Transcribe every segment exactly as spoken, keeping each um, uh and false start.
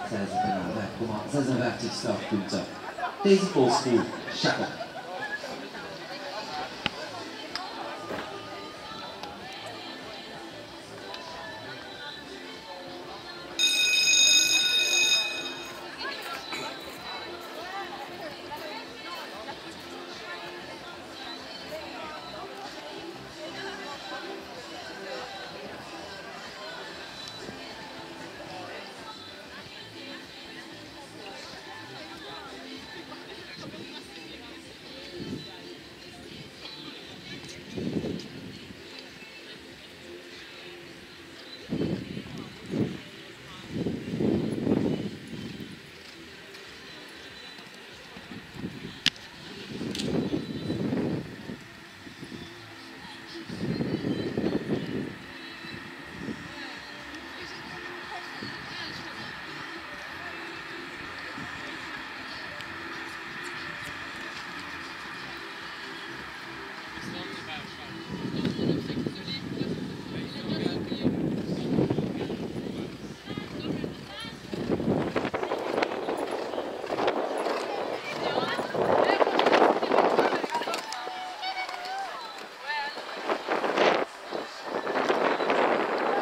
Says välkomna, says en verklig startpunkt. Deze Polspoel, Shackle.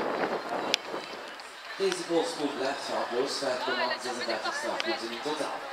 Deze Polspoel blijft gaan los, vijf komma zesendertig startpunten in totaal.